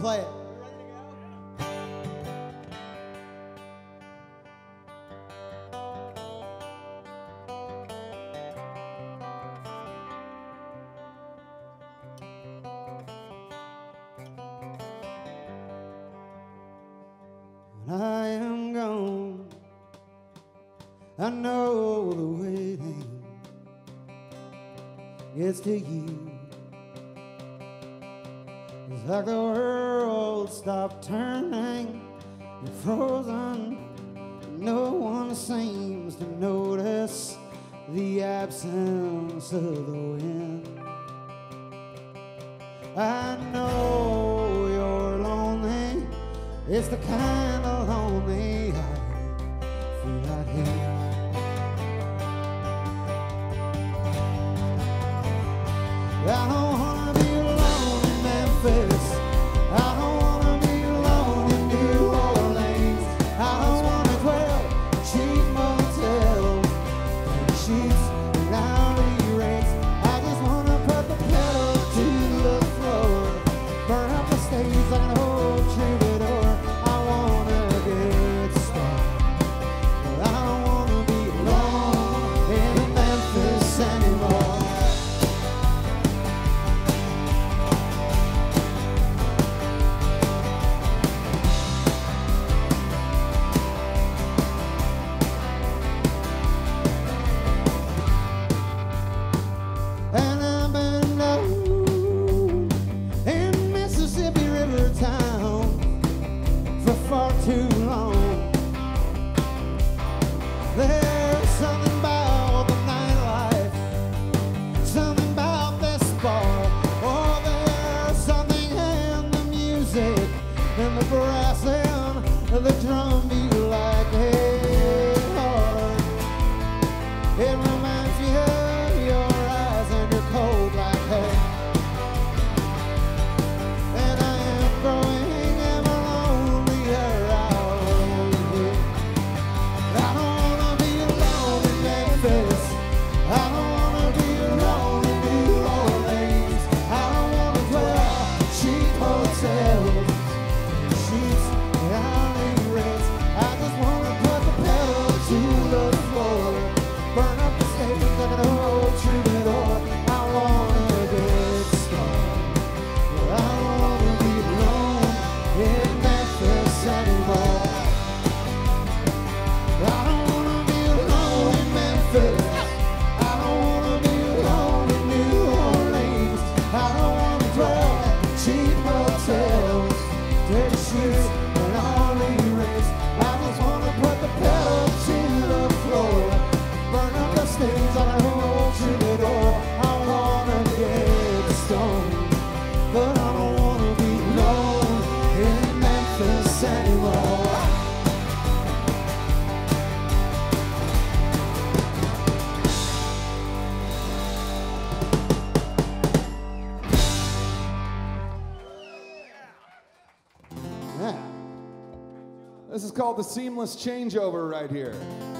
play it. When I am gone, I know the waiting gets to you. It's like the world stopped turning and frozen. No one seems to notice the absence of the wind. I know you're lonely. It's the kind of lonely I feel out here. I don't wanna be alone in Memphis. I don't wanna be alone in New Orleans. I don't wanna dwell in cheap motels and sheets and hourly rates. I just wanna put the pedal to the floor, burn up the stage like an old troubadour. I wanna get started, but I don't wanna be alone in Memphis anymore. And I've been known in Mississippi River town for far too long. There's something about the nightlife, something about this bar. Oh, there's something in the music and the brass and the drum beat like a heart. It reminds me of your eyes and your cold black hair. And I am growing ever lonelier out here. I don't wanna be alone in Memphis. I don't wanna be alone in New Orleans. I don't wanna dwell in cheap hotels and sheets and hourly rates. I just wanna put the pedal to the floor, burn up the stage like an old troubadour. I wanna get started, but I don't wanna be alone in Memphis anymore. I don't wanna be alone in Memphis. I don't wanna be alone in New Orleans. I don't wanna dwell in cheap hotels, dirty sheets and hourly rates. I just wanna put the pedal to the floor, burn up the stage like an old troubadour. I wanna get stoned, but I don't wanna be alone in Memphis anymore. This is called the seamless changeover right here.